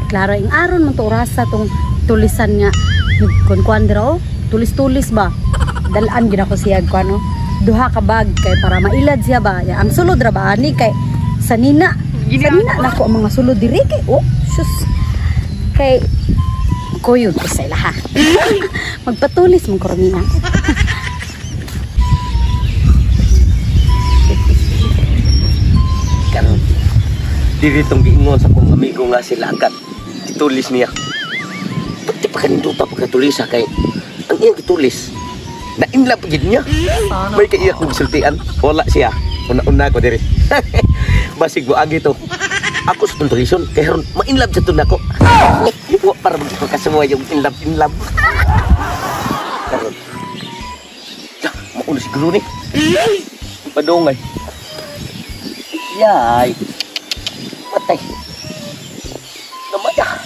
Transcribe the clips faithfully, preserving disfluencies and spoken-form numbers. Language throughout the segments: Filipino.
klaro ing aron man to orasa tong tulisan nga kun-kuan dira oh, tulis-tulis ba. Dalaan gid ako siya ko ano. Duha ka bag kay para mailad siya ba. Ya, ang sulod ra ba ani kay sanina. Sanina nako ang mga sulod diri kay oh, sus. Kay kuyog ko sa ila ha. Magpatulis mong kormina. Karon diri tong giingon sa kong amigo nga sila agad itulis niya. Pati pa kanindot pa pagkatulis ha kay ang iyang itulis na inlap gid niya. May kaiyak kong sultian wala siya. Una-una ko diri. Basig mo agi to. Ako sa tulison kay haron ma-inlove sa tun ako. Wa para magkasamo yung inlove inlove. Karon. Ya, mauna siguro ni. Padongay. Yay. Patay. Namaya.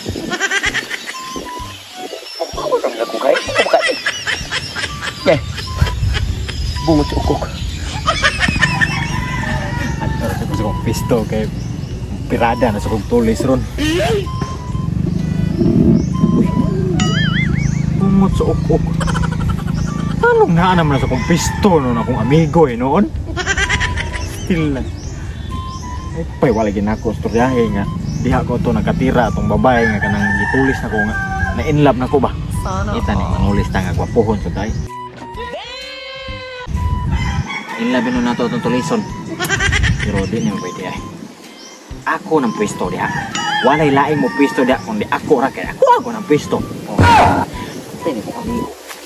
Ako nang ako kay. Ako kay. Eh. Bungot ukok. Ano sa kong pisto kay pirada na sa kong tulis ron. Uy. Bungot sa ukok. Ano nga naman sa kong pisto noon akong amigo eh noon? Still lang. Ay, pay wala ginako storyahe nga. Diha ko to nakatira atong babae nga kanang gitulis na ko nga. Na in love na ko ba? Ita ni manulis ta nga gwapohon sa tay. In love no nato atong tulison. Pero di niyo pwede ay. Ako ng pwesto diha. Walay laing mo pwesto diha kundi ako ra kay ako ako ng pwesto. Oh. Tini ko amigo.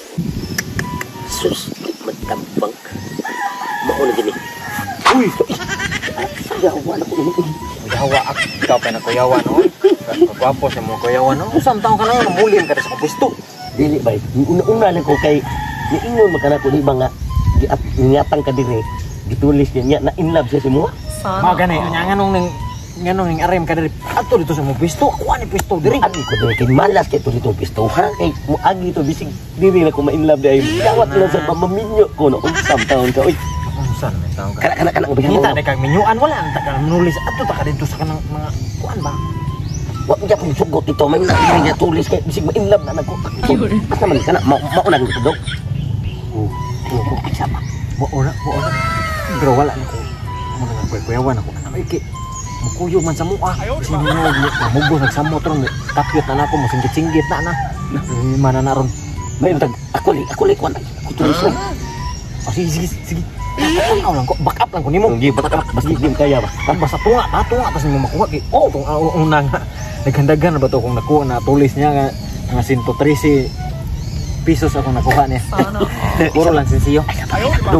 Sus, magtampang. Mauna gini. Uy, yawa na ko ini. Yawa ako ikaw pa na kuyawa noon. Kagwapo sa mo kuyawa noon. Usam taon ka na namulim ka sa pwesto. Dili bay. Una-una lang ko kay niingon magkana ko ni mga giatang ka dire. Gitulis niya na in love siya si mo. Mao gani nya nganong ning nganong ning arem ka diri. Ato dito sa mo pwesto. Ako ani pwesto diri. Agi ko diri kay malas kay to dito pisto ha. Kay mo agi to bisig diri na ko ma in love dai. Dawat lang sa pamaminyo ko no unsam taon ka oy. Unsan man taon ka? Kana kana kana Kita na kag minyuan wala ang taga nulis ato ta ka dito sa kanang mga kuan ba. Wa gyud ko sugot dito may na niya tulis kay bisig ma in love na nako. Asa man kana mao mao na dito dog. Oh, ko kisa ba. Mo ora, mo ora. Pero wala na ko. Mo nang kuyawan ako na iki. Mukuyo man sa mua. Sino mo mugos nagsamot ron. Tapyot na nako mo singgit-singgit na na. Mana na ron. May tag ako li ako li kuan. Ako tulis mo. Oh, sige sige sige. Ako lang ko back up lang ko nimo. Gi back up basta di kaya ba. Tapos sa tunga, ta tunga tapos nimo makuha ki. Oh, tong una nga. Naghandagan na ba to kung nakuha na tulis niya nga nga one hundred thirteen pesos ako nakuha niya. Puro lang sensiyo. Dug.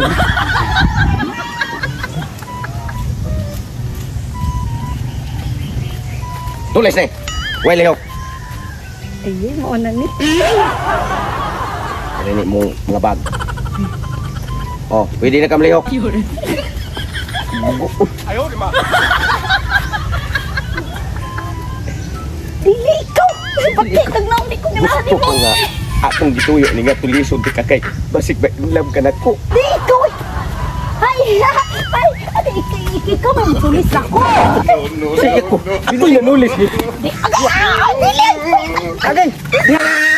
Tulis ni. Way lihok. Ay, mo na ni. Ini mo mga bag. Oh, pwede na kam lihok. Ayaw, di ba? Dili ikaw. Pati tagnaw di ko nilahadi Gusto ko mo. nga akong gituyo ni nga tulisod di ka kay basig ba in love ka na ko. Di ikaw. Ay, ay, ay, ikaw man tulis ako. Sige ko. Dili na nulis ni. Di, agay, agay, dili. Agay.